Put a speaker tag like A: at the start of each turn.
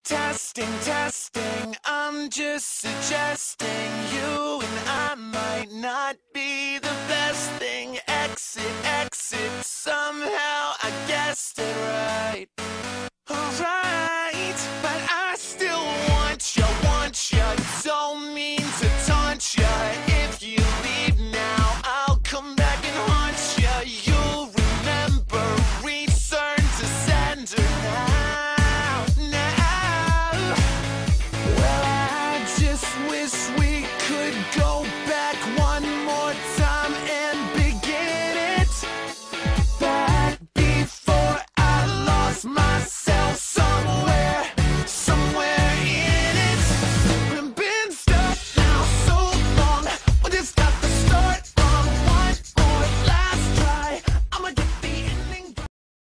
A: Testing, testing, I'm just suggesting you and I might not be the best thing. Exit, exit, somehow I guessed it right.